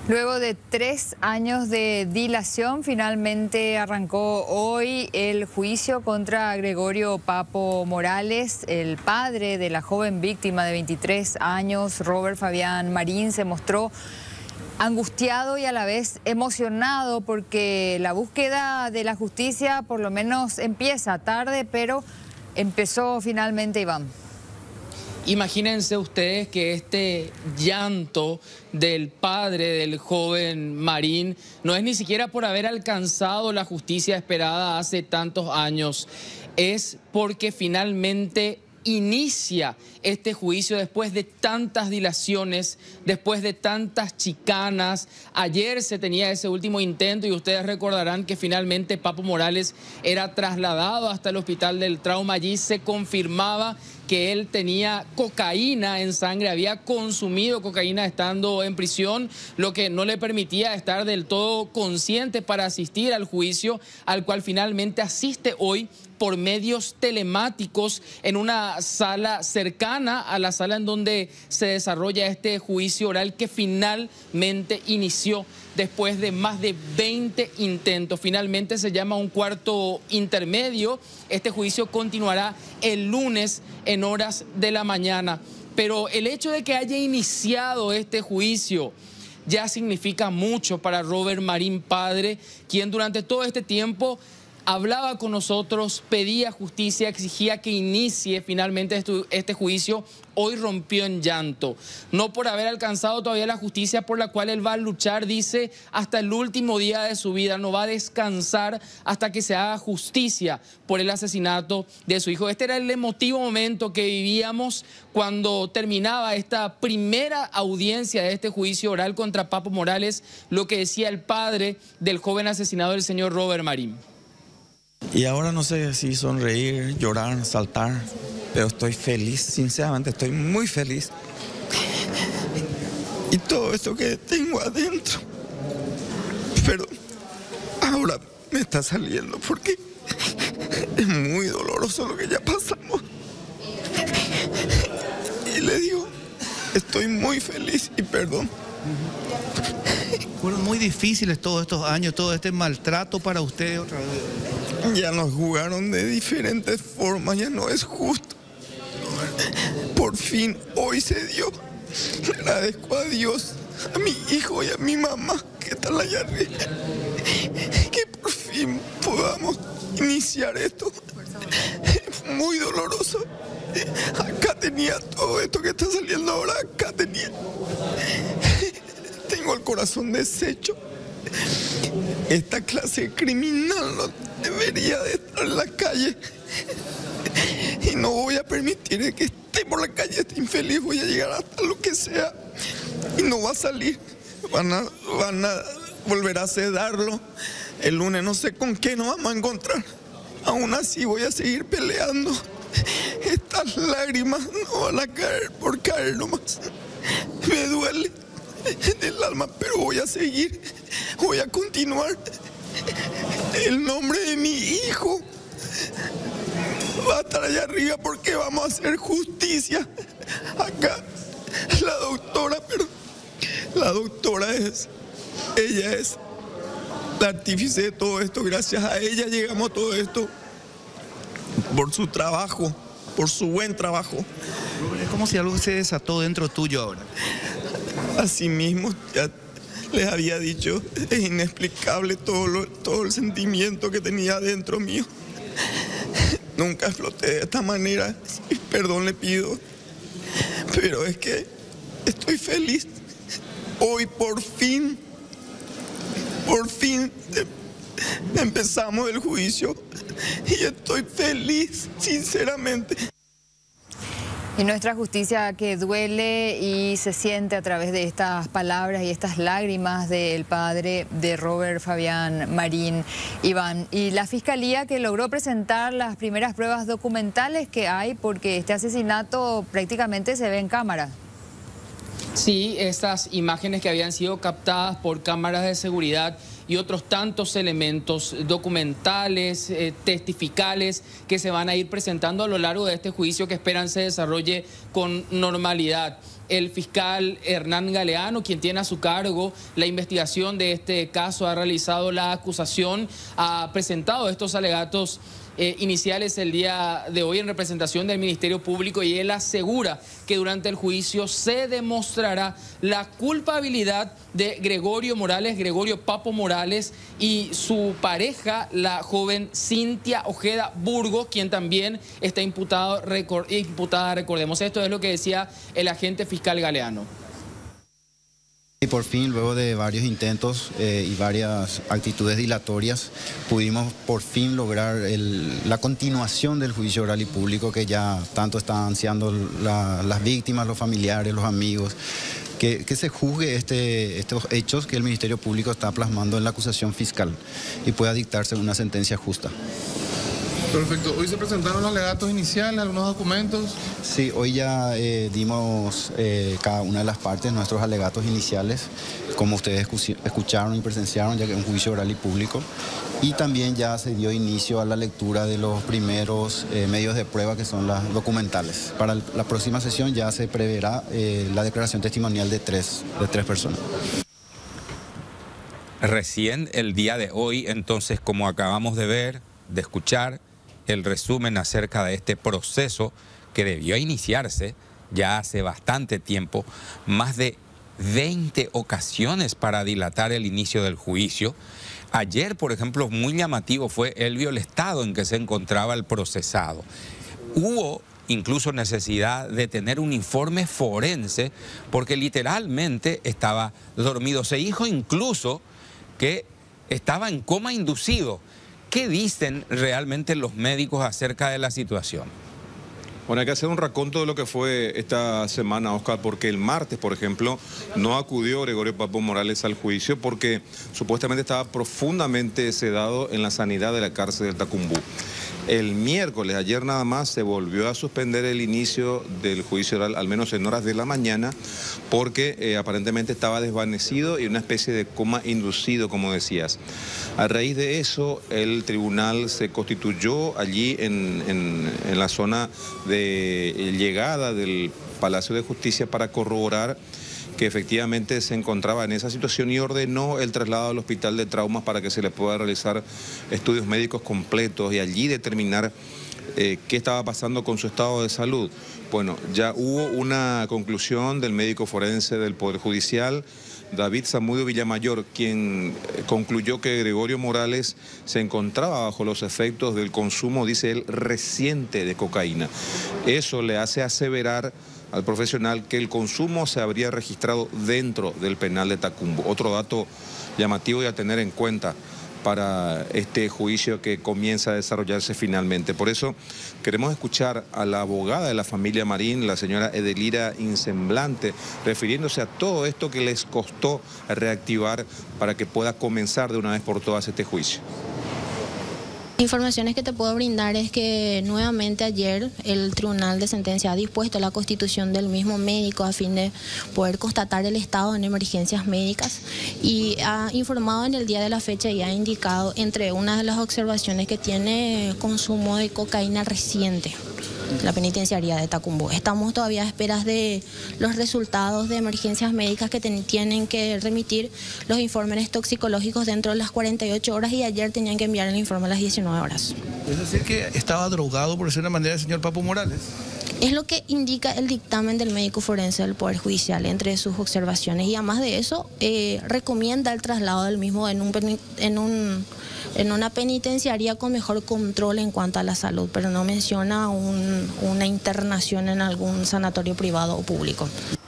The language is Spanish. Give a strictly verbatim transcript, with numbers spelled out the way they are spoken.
Luego de tres años de dilación, finalmente arrancó hoy el juicio contra Gregorio Papo Morales, el padre de la joven víctima de veintitrés años, Robert Fabián Marín. Se mostró angustiado y a la vez emocionado porque la búsqueda de la justicia por lo menos empieza tarde, pero empezó finalmente, Iván. Imagínense ustedes que este llanto del padre del joven Marín no es ni siquiera por haber alcanzado la justicia esperada hace tantos años, es porque finalmente inicia este juicio después de tantas dilaciones, después de tantas chicanas. Ayer se tenía ese último intento y ustedes recordarán que finalmente Papo Morales era trasladado hasta el hospital del trauma. Allí se confirmaba que él tenía cocaína en sangre, había consumido cocaína estando en prisión, lo que no le permitía estar del todo consciente para asistir al juicio, al cual finalmente asiste hoy por medios telemáticos en una sala cercana a la sala en donde se desarrolla este juicio oral que finalmente inició después de más de veinte intentos. Finalmente se llama un cuarto intermedio. Este juicio continuará el lunes en horas de la mañana. Pero el hecho de que haya iniciado este juicio ya significa mucho para Robert Marín padre, quien durante todo este tiempo hablaba con nosotros, pedía justicia, exigía que inicie finalmente este juicio. Hoy rompió en llanto, no por haber alcanzado todavía la justicia por la cual él va a luchar, dice, hasta el último día de su vida. No va a descansar hasta que se haga justicia por el asesinato de su hijo. Este era el emotivo momento que vivíamos cuando terminaba esta primera audiencia de este juicio oral contra Papo Morales, lo que decía el padre del joven asesinado, el señor Robert Marín. Y ahora no sé si sonreír, llorar, saltar, pero estoy feliz, sinceramente estoy muy feliz. Y todo esto que tengo adentro, pero ahora me está saliendo porque es muy doloroso lo que ya pasamos. Y le digo, estoy muy feliz y perdón. Fueron muy difíciles todos estos años, todo este maltrato para ustedes otra vez. Ya nos jugaron de diferentes formas, ya no es justo. Por fin, hoy se dio. Le agradezco a Dios, a mi hijo y a mi mamá, que están allá arriba, que por fin podamos iniciar esto. Es muy doloroso. Acá tenía todo esto que está saliendo ahora, acá tenía. Tengo el corazón deshecho. Esta clase criminal no debería de estar en la calle. Y no voy a permitir que esté por la calle este infeliz. Voy a llegar hasta lo que sea. Y no va a salir. Van a, van a volver a sedarlo. El lunes no sé con qué nos vamos a encontrar. Aún así voy a seguir peleando. Estas lágrimas no van a caer por caer nomás. Me duele en el alma, pero voy a seguir, voy a continuar. El nombre de mi hijo va a estar allá arriba porque vamos a hacer justicia. Acá la doctora, pero la doctora es, ella es la artífice de todo esto. Gracias a ella llegamos a todo esto por su trabajo, por su buen trabajo. Es como si algo se desató dentro tuyo ahora. Asimismo, ya les había dicho, es inexplicable todo, lo, todo el sentimiento que tenía dentro mío. Nunca exploté de esta manera, y perdón le pido, pero es que estoy feliz. Hoy por fin, por fin empezamos el juicio y estoy feliz, sinceramente. Y nuestra justicia que duele y se siente a través de estas palabras y estas lágrimas del padre de Robert Fabián Marín, Iván. Y la fiscalía que logró presentar las primeras pruebas documentales que hay, porque este asesinato prácticamente se ve en cámara. Sí, estas imágenes que habían sido captadas por cámaras de seguridad y otros tantos elementos documentales, eh, testificales, que se van a ir presentando a lo largo de este juicio que esperan se desarrolle con normalidad. El fiscal Hernán Galeano, quien tiene a su cargo la investigación de este caso, ha realizado la acusación, ha presentado estos alegatos Eh, iniciales el día de hoy en representación del Ministerio Público, y él asegura que durante el juicio se demostrará la culpabilidad de Gregorio Morales, Gregorio Papo Morales, y su pareja, la joven Cintia Ojeda Burgos, quien también está imputado, record, imputada, recordemos. Esto es lo que decía el agente fiscal Galeano. Y por fin, luego de varios intentos eh, y varias actitudes dilatorias, pudimos por fin lograr el, la continuación del juicio oral y público que ya tanto están ansiando la, las víctimas, los familiares, los amigos. Que, que se juzgue este, estos hechos que el Ministerio Público está plasmando en la acusación fiscal y pueda dictarse una sentencia justa. Perfecto. ¿Hoy se presentaron los alegatos iniciales, algunos documentos? Sí, hoy ya eh, dimos eh, cada una de las partes nuestros alegatos iniciales, como ustedes escucharon y presenciaron, ya que es un juicio oral y público. Y también ya se dio inicio a la lectura de los primeros eh, medios de prueba, que son las documentales. Para la próxima sesión ya se preverá eh, la declaración testimonial de tres, de tres personas. Recién el día de hoy, entonces, como acabamos de ver, de escuchar, el resumen acerca de este proceso que debió iniciarse ya hace bastante tiempo, más de veinte ocasiones para dilatar el inicio del juicio. Ayer, por ejemplo, muy llamativo fue el violestado en que se encontraba el procesado. Hubo incluso necesidad de tener un informe forense porque literalmente estaba dormido. Se dijo incluso que estaba en coma inducido. ¿Qué dicen realmente los médicos acerca de la situación? Bueno, hay que hacer un raconto de lo que fue esta semana, Oscar, porque el martes, por ejemplo, no acudió Gregorio Papo Morales al juicio porque supuestamente estaba profundamente sedado en la sanidad de la cárcel del Tacumbú. El miércoles, ayer nada más, se volvió a suspender el inicio del juicio oral, al menos en horas de la mañana, porque eh, aparentemente estaba desvanecido y una especie de coma inducido, como decías. A raíz de eso, el tribunal se constituyó allí en, en, en la zona de llegada del Palacio de Justicia para corroborar que efectivamente se encontraba en esa situación y ordenó el traslado al hospital de traumas para que se le pueda realizar estudios médicos completos y allí determinar eh, qué estaba pasando con su estado de salud. Bueno, ya hubo una conclusión del médico forense del Poder Judicial, David Zamudio Villamayor, quien concluyó que Gregorio Morales se encontraba bajo los efectos del consumo, dice él, reciente de cocaína. Eso le hace aseverar al profesional que el consumo se habría registrado dentro del penal de Tacumbú. Otro dato llamativo y a tener en cuenta para este juicio que comienza a desarrollarse finalmente. Por eso queremos escuchar a la abogada de la familia Marín, la señora Edelira Insemblante, refiriéndose a todo esto que les costó reactivar para que pueda comenzar de una vez por todas este juicio. Informaciones que te puedo brindar es que nuevamente ayer el Tribunal de Sentencia ha dispuesto la constitución del mismo médico a fin de poder constatar el estado en emergencias médicas y ha informado en el día de la fecha y ha indicado entre una de las observaciones que tiene consumo de cocaína reciente. La penitenciaría de Tacumbú. Estamos todavía a esperas de los resultados de emergencias médicas que ten, tienen que remitir los informes toxicológicos dentro de las cuarenta y ocho horas y ayer tenían que enviar el informe a las diecinueve horas. Es decir, que estaba drogado, por decir una manera, el señor Papo Morales. Es lo que indica el dictamen del médico forense del Poder Judicial entre sus observaciones y además de eso eh, recomienda el traslado del mismo en un, en un en una penitenciaría con mejor control en cuanto a la salud, pero no menciona un, una internación en algún sanatorio privado o público.